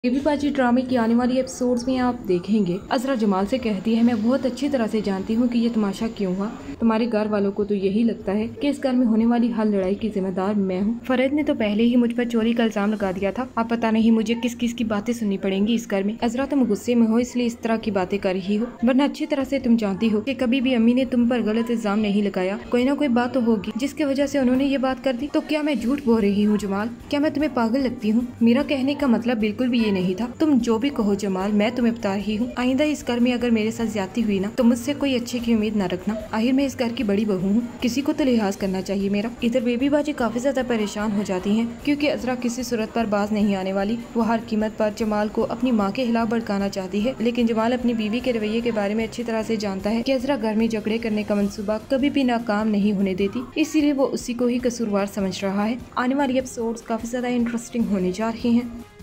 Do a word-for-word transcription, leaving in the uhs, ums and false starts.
बेबीबाजी ड्रामे की आने वाली एपिसोड्स में आप देखेंगे अजरा जमाल से कहती है, मैं बहुत अच्छी तरह से जानती हूँ कि ये तमाशा क्यों हुआ। तुम्हारे घर वालों को तो यही लगता है कि इस घर में होने वाली हर लड़ाई की जिम्मेदार मैं हूँ। फरीद ने तो पहले ही मुझ पर चोरी का इल्जाम लगा दिया था। अब पता नहीं मुझे किस किस की बातें सुननी पड़ेंगी इस घर में। अजरा, तुम गुस्से में हो इसलिए इस तरह की बातें कर रही हो, वरना अच्छी तरह से तुम जानती हो कि कभी भी अम्मी ने तुम पर गलत इल्जाम नहीं लगाया। कोई ना कोई बात तो होगी जिसकी वजह से उन्होंने ये बात कर दी। तो क्या मैं झूठ बोल रही हूँ जमाल? क्या मैं तुम्हें पागल लगती हूँ? मेरा कहने का मतलब बिल्कुल भी ये नहीं था। तुम जो भी कहो जमाल, मैं तुम्हें बता रही हूँ, आइंदा इस घर में अगर मेरे साथ ज्यादती हुई ना तो मुझसे कोई अच्छे की उम्मीद न रखना। आखिर मैं इस घर की बड़ी बहू हूँ, किसी को तो लिहाज करना चाहिए मेरा। इधर बेबीबाजी काफी ज्यादा परेशान हो जाती है क्योंकि अजरा किसी सूरत पर बाज नहीं आने वाली। वो हर कीमत पर जमाल को अपनी माँ के खिलाफ भड़काना चाहती है, लेकिन जमाल अपनी बीवी के रवैये के बारे में अच्छी तरह से जानता है कि अजरा घर में झगड़े करने का मंसूबा कभी भी नाकाम नहीं होने देती, इसीलिए वो उसी को ही कसूरवार समझ रहा है। आने वाली एपिसोड्स काफी ज्यादा इंटरेस्टिंग होने जा रही हैं।